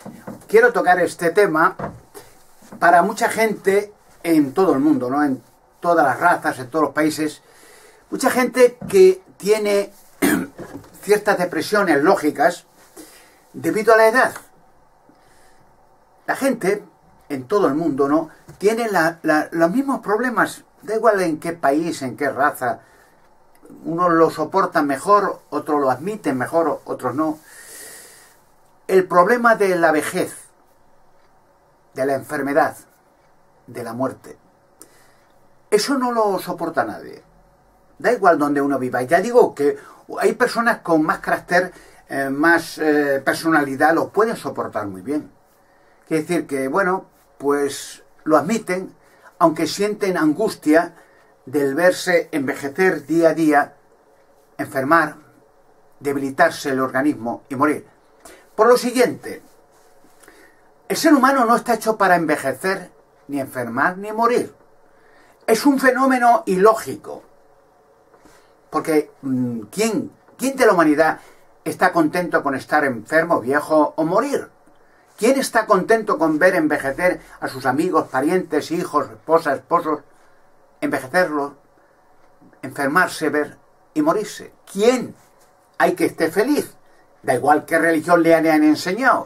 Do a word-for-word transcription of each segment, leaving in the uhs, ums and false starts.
quiero tocar este tema para mucha gente en todo el mundo, ¿no? En todas las razas, en todos los países. Mucha gente que tiene ciertas depresiones lógicas debido a la edad. La gente en todo el mundo, ¿no?, tiene la, la, los mismos problemas, da igual en qué país, en qué raza. Unos lo soportan mejor, otros lo admiten mejor, otros no. El problema de la vejez, de la enfermedad, de la muerte, eso no lo soporta nadie. Da igual donde uno viva. Ya digo que hay personas con más carácter, eh, más eh, personalidad, lo pueden soportar muy bien. Quiere decir que, bueno, pues lo admiten, aunque sienten angustia del verse envejecer día a día, enfermar, debilitarse el organismo y morir. Por lo siguiente, el ser humano no está hecho para envejecer, ni enfermar, ni morir. Es un fenómeno ilógico. Porque ¿quién, quién de la humanidad está contento con estar enfermo, viejo o morir? ¿Quién está contento con ver envejecer a sus amigos, parientes, hijos, esposas, esposos, envejecerlos, enfermarse, ver y morirse? ¿Quién hay que esté feliz? Da igual qué religión le han enseñado.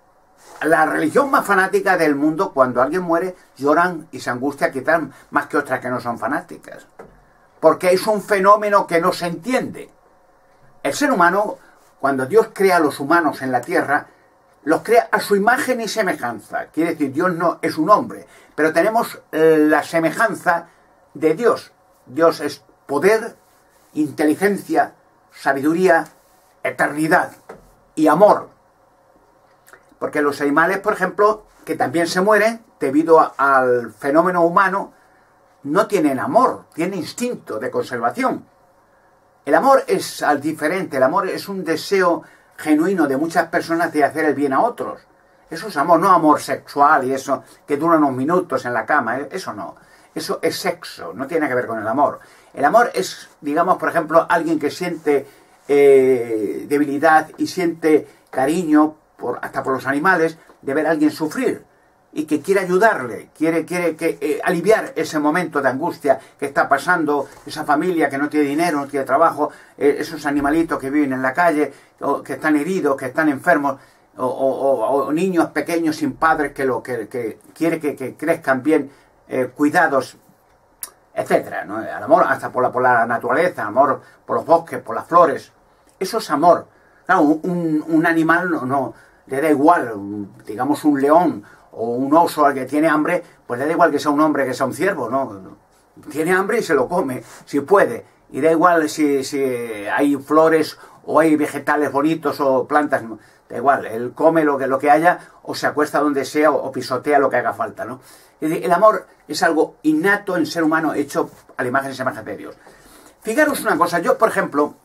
La religión más fanática del mundo, cuando alguien muere, lloran y se angustia, quizás más que otras que no son fanáticas. Porque es un fenómeno que no se entiende. El ser humano, cuando Dios crea a los humanos en la tierra, los crea a su imagen y semejanza. Quiere decir, Dios no es un hombre, pero tenemos la semejanza de Dios. Dios es poder, inteligencia, sabiduría, eternidad y amor. Porque los animales, por ejemplo, que también se mueren debido a, al fenómeno humano, no tienen amor, tienen instinto de conservación. El amor es al diferente, el amor es un deseo genuino de muchas personas de hacer el bien a otros. Eso es amor, no amor sexual y eso que dura unos minutos en la cama, eso no. Eso es sexo, no tiene que ver con el amor. El amor es, digamos, por ejemplo, alguien que siente eh, debilidad y siente cariño, por, hasta por los animales, de ver a alguien sufrir y que quiere ayudarle, quiere, quiere que, eh, aliviar ese momento de angustia que está pasando, esa familia que no tiene dinero, no tiene trabajo, eh, esos animalitos que viven en la calle, o que están heridos, que están enfermos, o, o, o niños pequeños sin padres que, lo, que, que quiere que, que crezcan bien, eh, cuidados, etcétera, ¿no? El amor hasta por la, por la naturaleza, amor por los bosques, por las flores. Eso es amor. Claro, un, un animal no, no le da igual, un, digamos un león o un oso al que tiene hambre, pues le da igual que sea un hombre, que sea un ciervo, ¿no? Tiene hambre y se lo come, si puede. Y da igual si, si hay flores o hay vegetales bonitos o plantas, da igual, él come lo que, lo que haya o se acuesta donde sea o, o pisotea lo que haga falta, ¿no? Es decir, el amor es algo innato en el ser humano, hecho a la imagen y semejanza de Dios. Fijaros una cosa, yo por ejemplo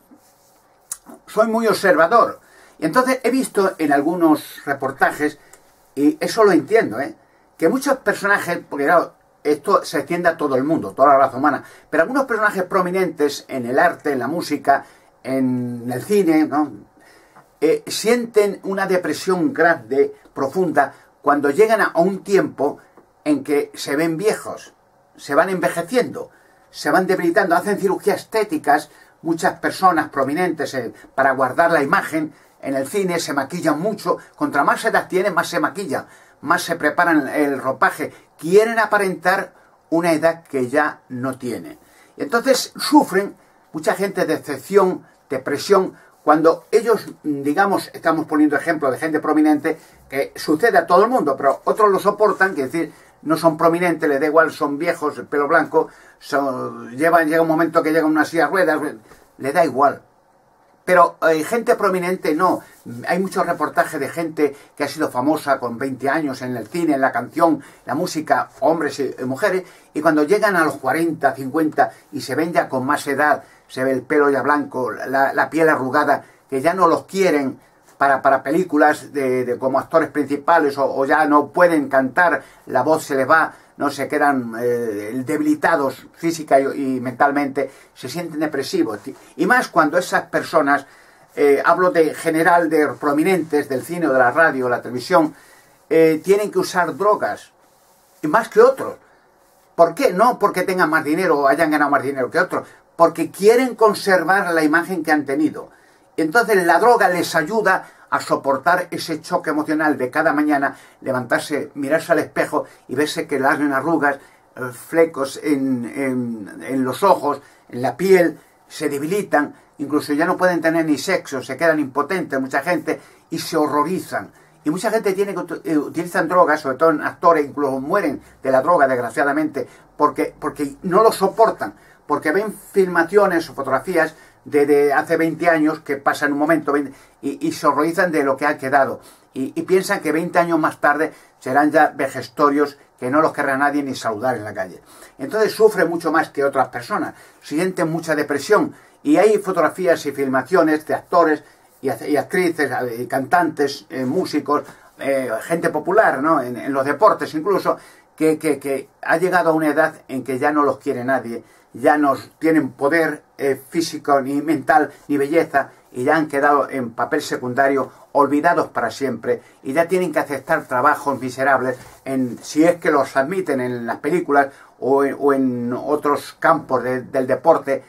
soy muy observador y entonces he visto en algunos reportajes, y eso lo entiendo, ¿eh?, que muchos personajes, porque claro, esto se extiende a todo el mundo, toda la raza humana, pero algunos personajes prominentes en el arte, en la música, en el cine, ¿no?, eh, sienten una depresión grande, profunda, cuando llegan a un tiempo en que se ven viejos, se van envejeciendo, se van debilitando, hacen cirugías estéticas, muchas personas prominentes eh, para guardar la imagen. En el cine se maquillan mucho, contra más edad tienen, más se maquillan, más se preparan el ropaje, quieren aparentar una edad que ya no tienen. Y entonces sufren mucha gente decepción, depresión, cuando ellos, digamos, estamos poniendo ejemplo de gente prominente, que sucede a todo el mundo, pero otros lo soportan, que decir, no son prominentes, les da igual, son viejos, el pelo blanco, son, llevan, llega un momento que llegan una silla de ruedas, le da igual. Pero hay eh, gente prominente no. Hay muchos reportajes de gente que ha sido famosa con veinte años en el cine, en la canción, la música, hombres y, y mujeres, y cuando llegan a los cuarenta, cincuenta y se ven ya con más edad, se ve el pelo ya blanco, la, la piel arrugada, que ya no los quieren para, para películas de, de, como actores principales, o, o ya no pueden cantar, la voz se les va, no se quedan eh, debilitados física y, y mentalmente, se sienten depresivos. Y más cuando esas personas eh, hablo de general, de prominentes del cine o de la radio o la televisión, eh, tienen que usar drogas, y más que otros. ¿Por qué? No porque tengan más dinero o hayan ganado más dinero que otros, porque quieren conservar la imagen que han tenido. Entonces la droga les ayuda a soportar ese choque emocional de cada mañana, levantarse, mirarse al espejo y verse que le hacen arrugas, flecos en, en, en los ojos, en la piel, se debilitan, incluso ya no pueden tener ni sexo, se quedan impotentes mucha gente y se horrorizan. Y mucha gente tiene que utilizan drogas, sobre todo en actores, incluso mueren de la droga, desgraciadamente, porque, porque no lo soportan, porque ven filmaciones o fotografías de, de hace veinte años que pasan un momento y, y se horrorizan de lo que ha quedado. Y, y piensan que veinte años más tarde serán ya vejestorios que no los querrá nadie ni saludar en la calle. Entonces sufren mucho más que otras personas, sienten mucha depresión. Y hay fotografías y filmaciones de actores y, y actrices, y cantantes, eh, músicos, eh, gente popular, ¿no? En, en los deportes incluso, que, que, que ha llegado a una edad en que ya no los quiere nadie, ya no tienen poder eh, físico, ni mental, ni belleza, y ya han quedado en papel secundario, olvidados para siempre, y ya tienen que aceptar trabajos miserables, en, si es que los admiten en las películas o en, o en otros campos de, del deporte,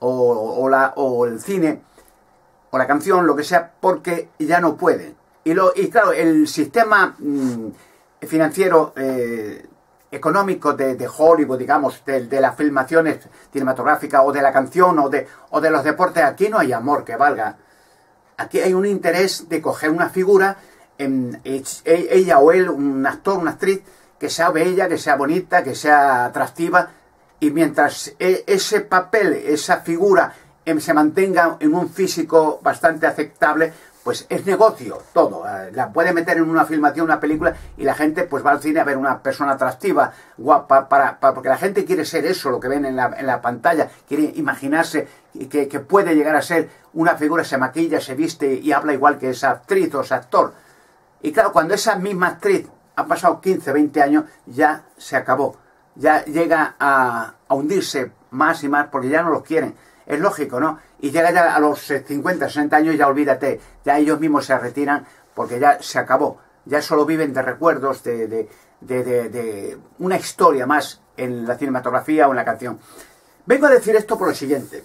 o, o, la, o el cine, o la canción, lo que sea, porque ya no pueden. Y, lo, y claro, el sistema mmm, financiero, eh, económico de, de Hollywood, digamos, de, de las filmaciones cinematográficas, o de la canción, o de, o de los deportes, aquí no hay amor que valga. Aquí hay un interés de coger una figura, en, ella o él, un actor, una actriz, que sea bella, que sea bonita, que sea atractiva, y mientras ese papel, esa figura, se mantenga en un físico bastante aceptable, pues es negocio todo. La puede meter en una filmación, una película, y la gente pues va al cine a ver una persona atractiva, guapa, para, para, porque la gente quiere ser eso, lo que ven en la, en la pantalla, quiere imaginarse que, que puede llegar a ser una figura, se maquilla, se viste y habla igual que esa actriz o ese actor. Y claro, cuando esa misma actriz ha pasado quince, veinte años, ya se acabó. Ya llega a, a hundirse más y más porque ya no los quieren. Es lógico, ¿no? Y llega ya a los cincuenta, sesenta años y ya olvídate, ya ellos mismos se retiran porque ya se acabó. Ya solo viven de recuerdos, de, de, de, de, de una historia más en la cinematografía o en la canción. Vengo a decir esto por lo siguiente.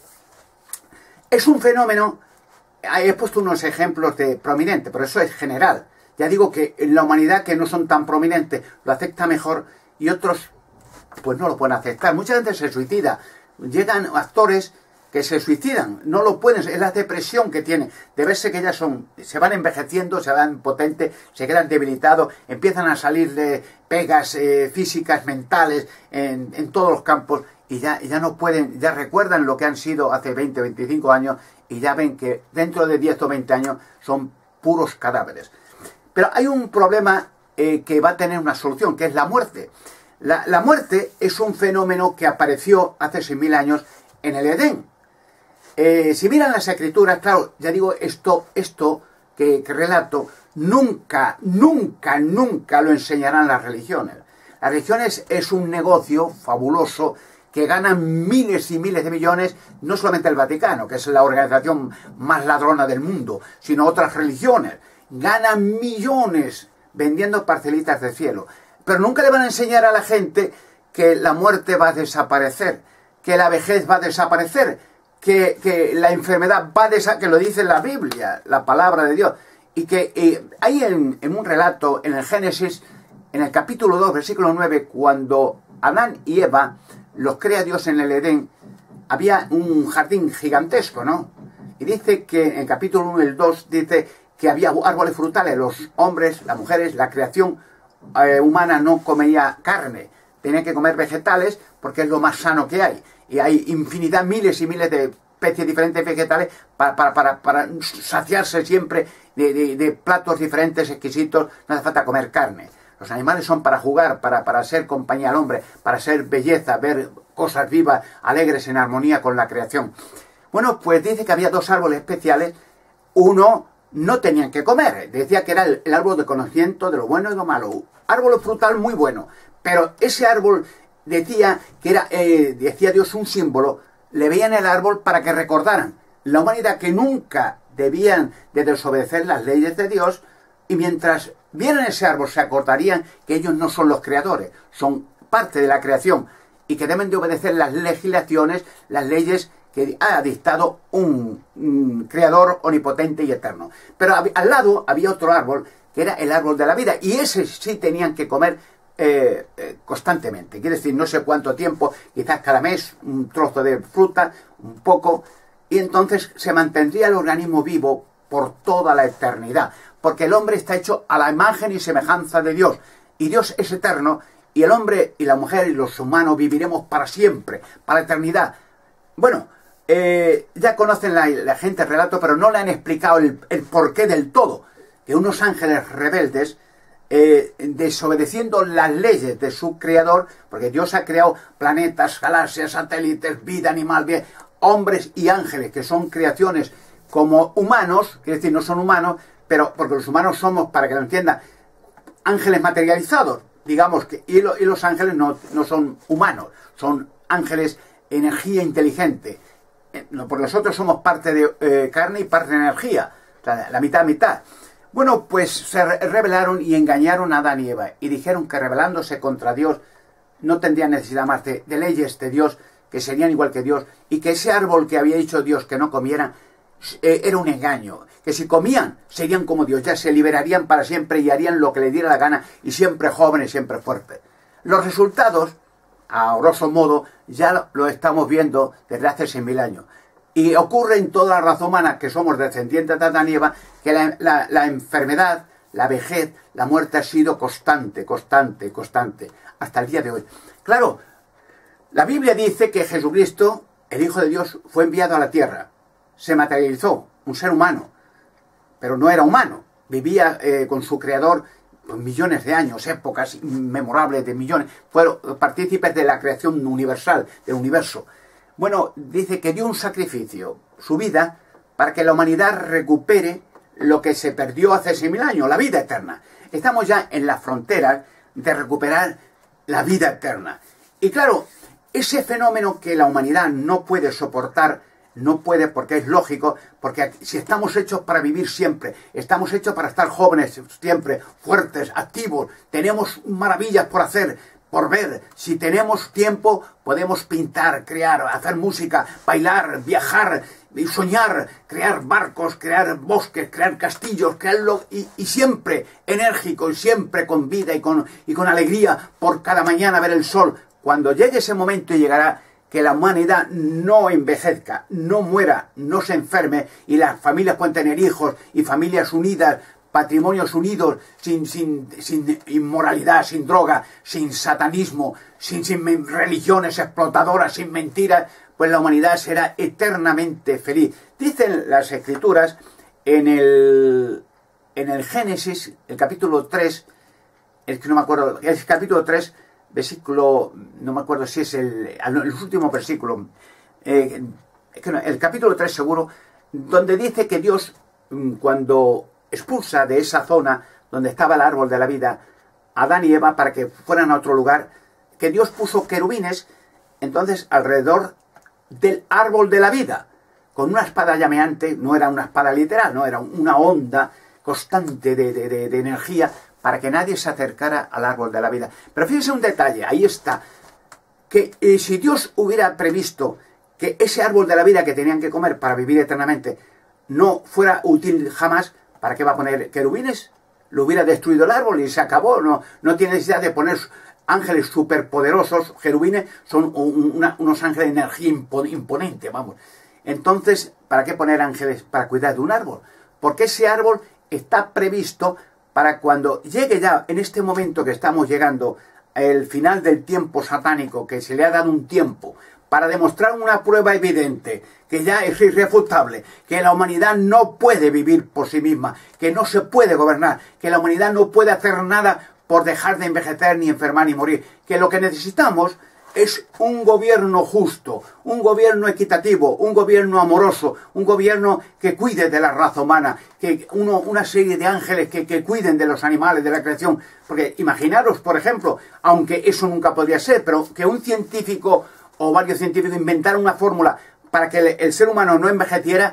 Es un fenómeno, he puesto unos ejemplos de prominente, pero eso es general. Ya digo que en la humanidad que no son tan prominentes lo acepta mejor y otros pues no lo pueden aceptar. Mucha gente se suicida. Llegan actores que se suicidan, no lo pueden, es la depresión que tienen, de verse que ya son, se van envejeciendo, se van potentes, se quedan debilitados, empiezan a salir de pegas eh, físicas, mentales, en, en todos los campos, y ya, ya no pueden, ya recuerdan lo que han sido hace veinte, veinticinco años, y ya ven que dentro de diez o veinte años son puros cadáveres. Pero hay un problema eh, que va a tener una solución, que es la muerte. La, la muerte es un fenómeno que apareció hace seis mil años en el Edén. Eh, si miran las escrituras, claro, ya digo, esto, esto que, que relato, nunca, nunca, nunca lo enseñarán las religiones. Las religiones es un negocio fabuloso que ganan miles y miles de millones, no solamente el Vaticano, que es la organización más ladrona del mundo, sino otras religiones. Ganan millones vendiendo parcelitas del cielo. Pero nunca le van a enseñar a la gente que la muerte va a desaparecer, que la vejez va a desaparecer, Que, que la enfermedad va a desaparecer, que lo dice la Biblia, la palabra de Dios. Y que eh, hay en, en un relato, en el Génesis, en el capítulo dos, versículo nueve, cuando Adán y Eva los crea Dios en el Edén, había un jardín gigantesco, ¿no? Y dice que en el capítulo uno y el dos, dice que había árboles frutales, los hombres, las mujeres, la creación eh, humana no comía carne, tenía que comer vegetales porque es lo más sano que hay. Y hay infinidad, miles y miles de especies diferentes vegetales para, para, para, para saciarse siempre de, de, de platos diferentes, exquisitos. No hace falta comer carne. Los animales son para jugar, para, para ser compañía al hombre, para ser belleza, ver cosas vivas, alegres, en armonía con la creación. Bueno, pues dice que había dos árboles especiales. Uno no tenían que comer. Decía que era el, el árbol de conocimiento de lo bueno y lo malo. Árbol frutal muy bueno. Pero ese árbol decía que era, eh, decía Dios, un símbolo. Le veían el árbol para que recordaran la humanidad que nunca debían de desobedecer las leyes de Dios, y mientras vieran ese árbol se acordarían que ellos no son los creadores, son parte de la creación, y que deben de obedecer las legislaciones, las leyes que ha dictado un, un creador omnipotente y eterno. Pero al lado había otro árbol, que era el árbol de la vida, y ese sí tenían que comer eh, eh, constantemente. Quiere decir, no sé cuánto tiempo, quizás cada mes, un trozo de fruta, un poco, y entonces se mantendría el organismo vivo por toda la eternidad, porque el hombre está hecho a la imagen y semejanza de Dios, y Dios es eterno, y el hombre y la mujer y los humanos viviremos para siempre, para la eternidad. Bueno, eh, ya conocen la, la gente el relato, pero no le han explicado el, el porqué del todo, que unos ángeles rebeldes, eh, desobedeciendo las leyes de su creador, porque Dios ha creado planetas, galaxias, satélites, vida animal, bien, hombres y ángeles, que son creaciones como humanos, quiere decir, no son humanos, pero porque los humanos somos, para que lo entiendan, ángeles materializados, digamos, que y, lo, y los ángeles no, no son humanos, son ángeles, energía inteligente, eh, porque nosotros somos parte de eh, carne y parte de energía, o sea, la mitad, mitad. Bueno, pues se rebelaron y engañaron a Adán y Eva, y dijeron que rebelándose contra Dios no tendrían necesidad más de, de leyes de Dios, que serían igual que Dios, y que ese árbol que había dicho Dios que no comieran, eh, era un engaño, que si comían serían como Dios, ya se liberarían para siempre y harían lo que les diera la gana, y siempre jóvenes, siempre fuertes. Los resultados, a grosso modo, ya lo, lo estamos viendo desde hace seis mil años. Y ocurre en toda la raza humana, que somos descendientes de Adán y Eva, que la, la, la enfermedad, la vejez, la muerte ha sido constante, constante, constante, hasta el día de hoy. Claro, la Biblia dice que Jesucristo, el Hijo de Dios, fue enviado a la tierra, se materializó, un ser humano, pero no era humano, vivía eh, con su creador pues, millones de años, épocas inmemorables de millones, fueron partícipes de la creación universal, del universo. Bueno, dice que dio un sacrificio, su vida, para que la humanidad recupere lo que se perdió hace seis mil años, la vida eterna. Estamos ya en las fronteras de recuperar la vida eterna. Y claro, ese fenómeno que la humanidad no puede soportar, no puede porque es lógico, porque si estamos hechos para vivir siempre, estamos hechos para estar jóvenes siempre, fuertes, activos, tenemos maravillas por hacer, por ver, si tenemos tiempo podemos pintar, crear, hacer música, bailar, viajar, y soñar, crear barcos, crear bosques, crear castillos, crearlo y, y siempre enérgico y siempre con vida y con, y con alegría por cada mañana ver el sol. Cuando llegue ese momento y llegará, que la humanidad no envejezca, no muera, no se enferme y las familias puedan tener hijos y familias unidas, patrimonios unidos, sin, sin, sin inmoralidad, sin droga, sin satanismo, sin, sin religiones explotadoras, sin mentiras, pues la humanidad será eternamente feliz. Dicen las Escrituras en el, en el Génesis, el capítulo tres, el que no me acuerdo, el capítulo tres, versículo, no me acuerdo si es el, el último versículo, eh, el capítulo tres seguro, donde dice que Dios, cuando expulsa de esa zona donde estaba el árbol de la vida a Adán y Eva para que fueran a otro lugar, que Dios puso querubines entonces alrededor del árbol de la vida, con una espada llameante, no era una espada literal, no era una onda constante de, de, de, de energía para que nadie se acercara al árbol de la vida. Pero fíjense un detalle, ahí está, que eh, si Dios hubiera previsto que ese árbol de la vida que tenían que comer para vivir eternamente no fuera útil jamás, ¿para qué va a poner querubines? Lo hubiera destruido el árbol y se acabó. No, no tiene necesidad de poner ángeles superpoderosos. Querubines son un, una, unos ángeles de energía imponente, vamos. Entonces, ¿para qué poner ángeles para cuidar de un árbol? Porque ese árbol está previsto para cuando llegue ya, en este momento que estamos llegando, el final del tiempo satánico, que se le ha dado un tiempo, para demostrar una prueba evidente, que ya es irrefutable, que la humanidad no puede vivir por sí misma, que no se puede gobernar, que la humanidad no puede hacer nada por dejar de envejecer, ni enfermar, ni morir, que lo que necesitamos es un gobierno justo, un gobierno equitativo, un gobierno amoroso, un gobierno que cuide de la raza humana, que uno, una serie de ángeles que, que cuiden de los animales, de la creación. Porque imaginaros, por ejemplo, aunque eso nunca podría ser, pero que un científico o varios científicos inventaran una fórmula para que el, el ser humano no envejeciera,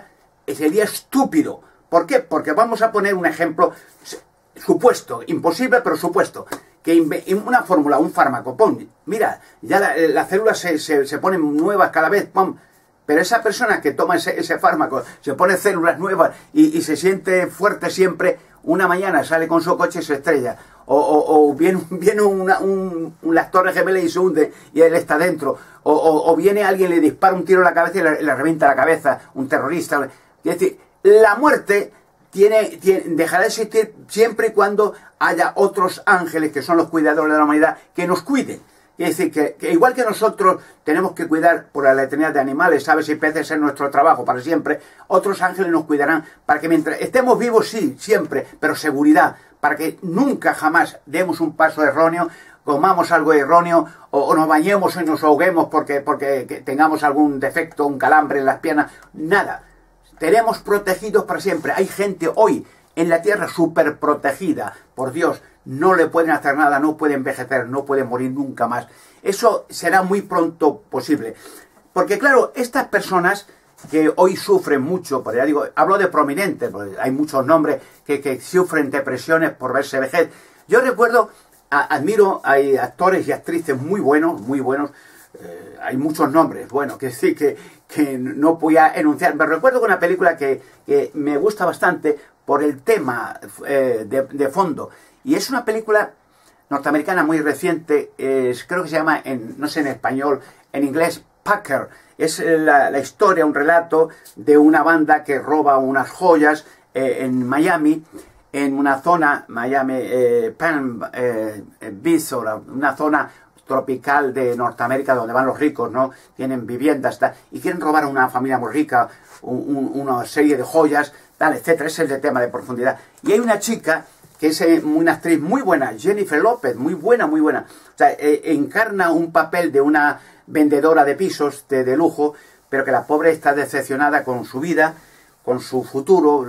sería estúpido. ¿Por qué? Porque vamos a poner un ejemplo supuesto, imposible pero supuesto, que una fórmula, un fármaco, pon, mira, ya la, las células se, se, se ponen nuevas cada vez, pon, pero esa persona que toma ese, ese fármaco, se pone células nuevas y, y se siente fuerte siempre, una mañana sale con su coche y se estrella, o, o, o viene, viene una, un, un las torres gemelas y se hunde y él está dentro, o, o, o viene alguien, le dispara un tiro en la cabeza y le, le revienta la cabeza, un terrorista. Es decir, la muerte tiene, tiene, dejará de existir siempre y cuando haya otros ángeles, que son los cuidadores de la humanidad, que nos cuiden. Es decir, que, que igual que nosotros tenemos que cuidar por la eternidad de animales, aves y peces, es nuestro trabajo para siempre, otros ángeles nos cuidarán para que mientras estemos vivos, sí, siempre, pero seguridad, para que nunca jamás demos un paso erróneo, comamos algo erróneo, o, o nos bañemos y nos ahoguemos porque, porque tengamos algún defecto, un calambre en las piernas, nada. Tenemos protegidos para siempre. Hay gente hoy en la tierra súper protegida por Dios. No le pueden hacer nada, no puede envejecer, no puede morir nunca más. Eso será muy pronto posible. Porque claro, estas personas que hoy sufren mucho, porque ya digo, hablo de prominentes, porque hay muchos nombres que, que sufren depresiones por verse vejez. Yo recuerdo, a, admiro, hay actores y actrices muy buenos, muy buenos, eh, hay muchos nombres, bueno, que sí, que, que no voy a enunciar. Me recuerdo una película que, que me gusta bastante por el tema eh, de, de fondo. Y es una película norteamericana muy reciente, eh, creo que se llama, en, no sé en español, en inglés, Packer. Es la, la historia, un relato de una banda que roba unas joyas eh, en Miami, en una zona, Miami, eh, Palm eh, Beach, una zona tropical de Norteamérica donde van los ricos, ¿no? Tienen viviendas, tal, y quieren robar a una familia muy rica, un, un, una serie de joyas, tal, etcétera. Es el de tema de profundidad. Y hay una chica que es eh, una actriz muy buena, Jennifer López, muy buena, muy buena. O sea, eh, encarna un papel de una vendedora de pisos de, de lujo, pero que la pobre está decepcionada con su vida, con su futuro,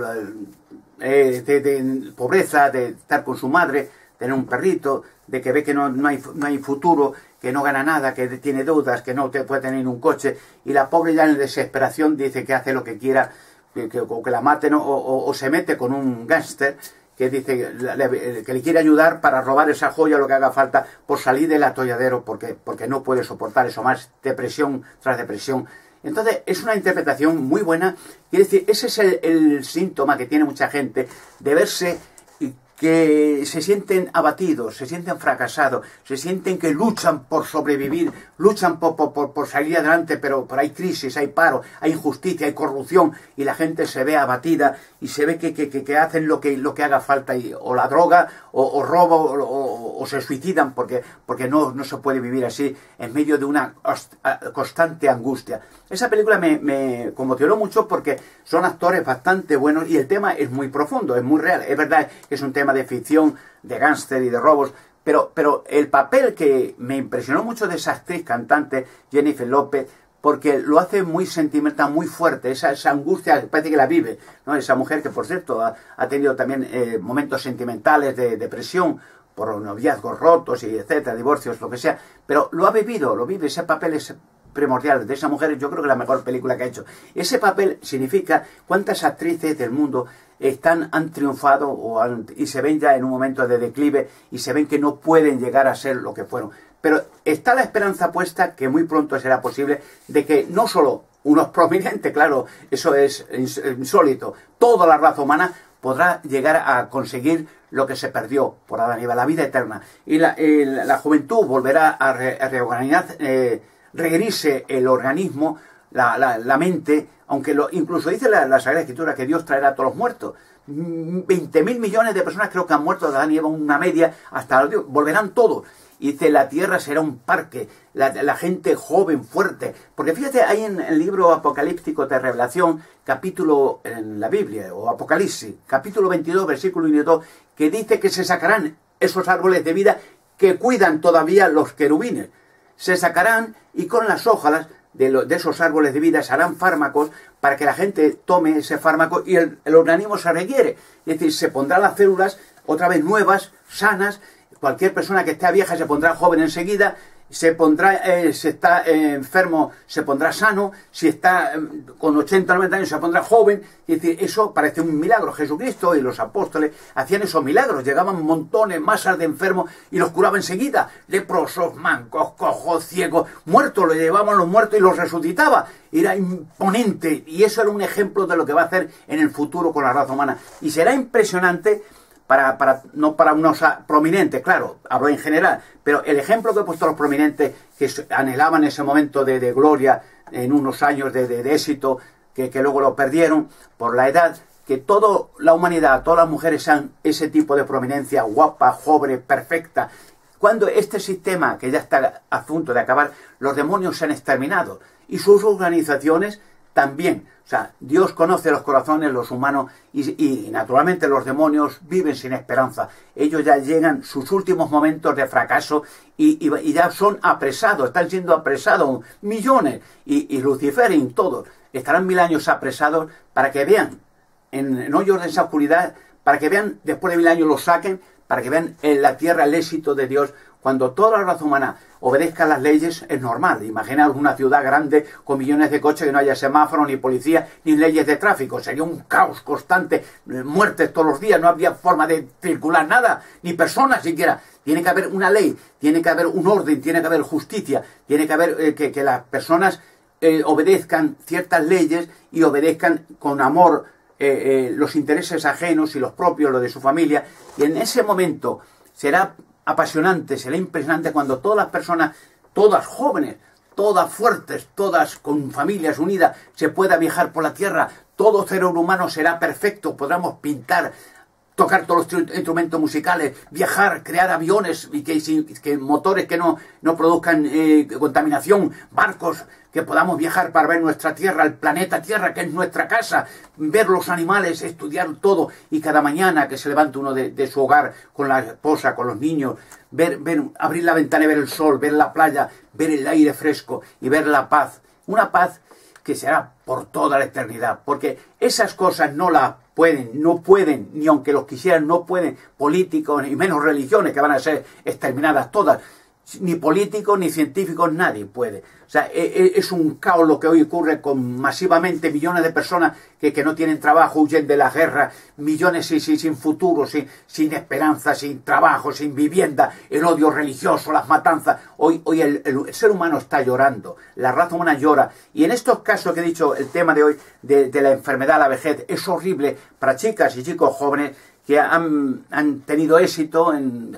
eh, de, de pobreza, de estar con su madre, tener un perrito, de que ve que no, no, hay, no hay futuro, que no gana nada, que tiene deudas, que no te puede tener un coche, y la pobre ya en desesperación dice que hace lo que quiera, que, que, o que la maten, o, o, o se mete con un gángster que dice que le quiere ayudar para robar esa joya, lo que haga falta, por salir del atolladero, porque, porque no puede soportar eso más, depresión tras depresión. Entonces, es una interpretación muy buena. Quiere decir, ese es el, el síntoma que tiene mucha gente, de verse que se sienten abatidos, se sienten fracasados, se sienten que luchan por sobrevivir, luchan por, por, por, por salir adelante, pero, pero hay crisis, hay paro, hay injusticia, hay corrupción, y la gente se ve abatida y se ve que, que, que, que hacen lo que, lo que haga falta, y, o la droga, o, o robo, o, o, o se suicidan, porque, porque no, no se puede vivir así en medio de una constante angustia. Esa película me, me conmocionó mucho porque son actores bastante buenos y el tema es muy profundo, es muy real. Es verdad que es un tema de ficción, de gángster y de robos, pero, pero el papel que me impresionó mucho de esa actriz cantante, Jennifer López, porque lo hace muy sentimental, muy fuerte, esa, esa angustia, parece que la vive, ¿no? Esa mujer que, por cierto, ha, ha tenido también eh, momentos sentimentales de depresión, por noviazgos rotos y etcétera, divorcios, lo que sea, pero lo ha vivido, lo vive, ese papel es primordial de esa mujer. Yo creo que la mejor película que ha hecho. Ese papel significa cuántas actrices del mundo están, han triunfado o han, y se ven ya en un momento de declive y se ven que no pueden llegar a ser lo que fueron. Pero está la esperanza puesta, que muy pronto será posible, de que no solo unos prominentes, claro, eso es insólito, toda la raza humana podrá llegar a conseguir lo que se perdió por Adán y Eva, la vida eterna. Y la, eh, la juventud volverá a, re, a reorganizar, eh, reherirse el organismo, la, la, la mente, aunque lo, incluso dice la, la Sagrada Escritura que Dios traerá a todos los muertos. veinte mil millones de personas creo que han muerto de Adán y Eva, una media, hasta Dios, volverán todos. Y dice, la tierra será un parque, la, la gente joven, fuerte. Porque fíjate, hay en el libro apocalíptico de Revelación, capítulo en la Biblia, o Apocalipsis, capítulo veintidós, versículo veintidós, que dice que se sacarán esos árboles de vida que cuidan todavía los querubines. Se sacarán y con las hojas de, lo, de esos árboles de vida se harán fármacos para que la gente tome ese fármaco y el, el organismo se requiere. Es decir, se pondrán las células otra vez nuevas, sanas. Cualquier persona que esté vieja se pondrá joven enseguida. se pondrá, eh, si está eh, enfermo, se pondrá sano, si está eh, con ochenta o noventa años, se pondrá joven. Es decir, eso parece un milagro. Jesucristo y los apóstoles hacían esos milagros, llegaban montones, masas de enfermos y los curaba enseguida. Leprosos, mancos, cojos, ciegos, muertos, los llevaban los muertos y los resucitaba. Era imponente, y eso era un ejemplo de lo que va a hacer en el futuro con la raza humana. Y será impresionante. Para, para, no para unos prominentes, claro, hablo en general, pero el ejemplo que he puesto a los prominentes que anhelaban ese momento de, de gloria en unos años de, de, de éxito, que, que luego lo perdieron por la edad, que toda la humanidad, todas las mujeres sean ese tipo de prominencia, guapa, joven, perfecta. Cuando este sistema, que ya está a punto de acabar, los demonios se han exterminado y sus organizaciones también. O sea, Dios conoce los corazones, los humanos, y, y naturalmente los demonios viven sin esperanza. Ellos ya llegan sus últimos momentos de fracaso y, y, y ya son apresados, están siendo apresados millones, y, y Lucifer y todos estarán mil años apresados para que vean en, en hoyos de esa oscuridad, para que vean, después de mil años los saquen, para que vean en la tierra el éxito de Dios. Cuando toda la raza humana obedezca las leyes, es normal. Imaginaos una ciudad grande con millones de coches, que no haya semáforos, ni policía, ni leyes de tráfico. Sería un caos constante, muertes todos los días, no habría forma de circular nada, ni personas siquiera. Tiene que haber una ley, tiene que haber un orden, tiene que haber justicia, tiene que haber eh, que, que las personas eh, obedezcan ciertas leyes y obedezcan con amor eh, eh, los intereses ajenos y los propios, los de su familia. Y en ese momento será apasionante, será impresionante cuando todas las personas, todas jóvenes, todas fuertes, todas con familias unidas, se pueda viajar por la tierra. Todo ser humano será perfecto, podremos pintar, tocar todos los instrumentos musicales, viajar, crear aviones y que, que motores que no, no produzcan eh, contaminación, barcos, que podamos viajar para ver nuestra tierra, el planeta Tierra, que es nuestra casa, ver los animales, estudiar todo, y cada mañana que se levante uno de, de su hogar con la esposa, con los niños, ver, ver, abrir la ventana y ver el sol, ver la playa, ver el aire fresco y ver la paz. Una paz que será por toda la eternidad, porque esas cosas no las pueden, no pueden, ni aunque los quisieran, no pueden políticos, ni menos religiones que van a ser exterminadas todas, ni políticos, ni científicos, nadie puede. O sea, es un caos lo que hoy ocurre con masivamente millones de personas que, que no tienen trabajo, huyen de la guerra, millones sin, sin, sin futuro, sin, sin esperanza, sin trabajo, sin vivienda, el odio religioso, las matanzas. Hoy, hoy el, el, el ser humano está llorando, la raza humana llora. Y en estos casos que he dicho, el tema de hoy, de, de la enfermedad, la vejez, es horrible para chicas y chicos jóvenes que han, han tenido éxito en...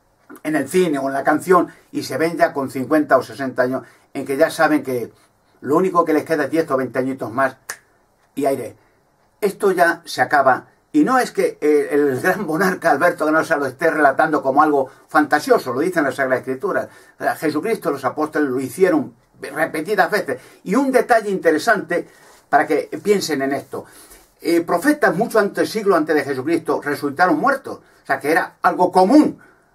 en el cine o en la canción y se ven ya con cincuenta o sesenta años, en que ya saben que lo único que les queda es diez o veinte añitos más y aire. Esto ya se acaba, y no es que eh, el gran monarca Alberto Ganosa lo esté relatando como algo fantasioso, lo dicen las Sagradas Escrituras. O sea, Jesucristo, los apóstoles lo hicieron repetidas veces. Y un detalle interesante para que piensen en esto. Eh, profetas mucho antes, siglo antes de Jesucristo, resucitaron muertos. O sea, que era algo común.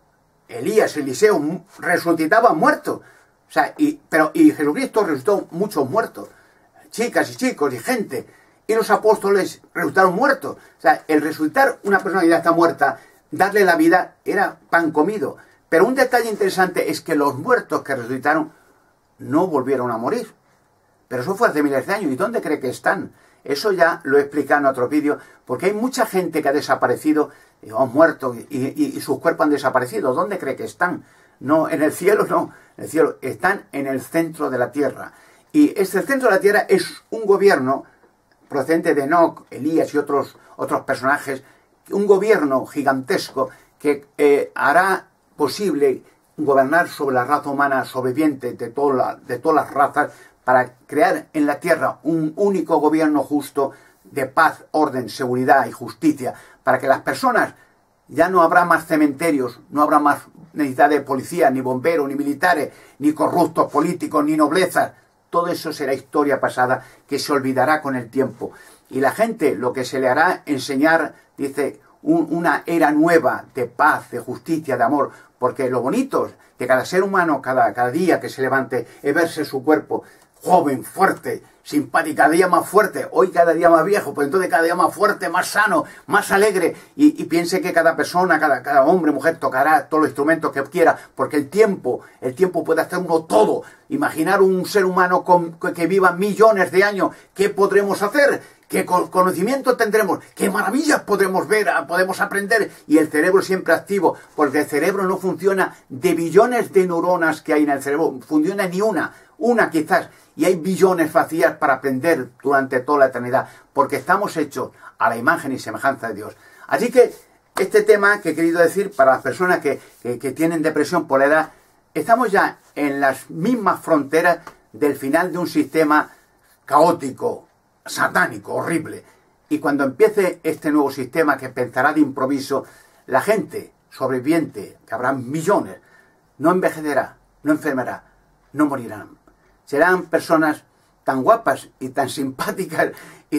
Elías, Eliseo resucitaban muertos. O sea, y, pero, y Jesucristo resucitó muchos muertos. Chicas y chicos y gente. Y los apóstoles resucitaron muertos. O sea, el resucitar una persona que ya está muerta, darle la vida, era pan comido. Pero un detalle interesante es que los muertos que resucitaron no volvieron a morir. Pero eso fue hace miles de años. ¿Y dónde cree que están? Eso ya lo he explicado en otro vídeo, porque hay mucha gente que ha desaparecido, o han muerto, y, y, y sus cuerpos han desaparecido. ¿Dónde cree que están? No, en el cielo no. En el cielo están en el centro de la tierra. Y este centro de la tierra es un gobierno procedente de Enoc, Elías y otros, otros personajes, un gobierno gigantesco que eh, hará posible gobernar sobre la raza humana sobreviviente de, toda la, de todas las razas, para crear en la tierra un único gobierno justo de paz, orden, seguridad y justicia, para que las personas, ya no habrá más cementerios, no habrá más necesidad de policía, ni bomberos, ni militares, ni corruptos políticos, ni noblezas. Todo eso será historia pasada que se olvidará con el tiempo. Y la gente lo que se le hará enseñar, dice, un, una era nueva de paz, de justicia, de amor, porque lo bonito de cada ser humano, cada, cada día que se levante, es verse su cuerpo joven, fuerte, simpática, cada día más fuerte, hoy cada día más viejo, pues entonces cada día más fuerte, más sano, más alegre, y, y piense que cada persona, cada, cada hombre, mujer tocará todos los instrumentos que quiera, porque el tiempo, el tiempo puede hacer uno todo. Imaginar un ser humano con, que viva millones de años, ¿qué podremos hacer? ¿Qué conocimiento tendremos? ¿Qué maravillas podremos ver? Podemos aprender. Y el cerebro siempre activo, porque el cerebro no funciona de billones de neuronas que hay en el cerebro. Funciona ni una, una quizás. Y hay billones vacías para aprender durante toda la eternidad, porque estamos hechos a la imagen y semejanza de Dios. Así que este tema que he querido decir para las personas que, que, que tienen depresión por la edad, estamos ya en las mismas fronteras del final de un sistema caótico, satánico, horrible. Y cuando empiece este nuevo sistema que pensará de improviso, la gente sobreviviente, que habrá millones, no envejecerá, no enfermará, no morirán. Serán personas tan guapas y tan simpáticas y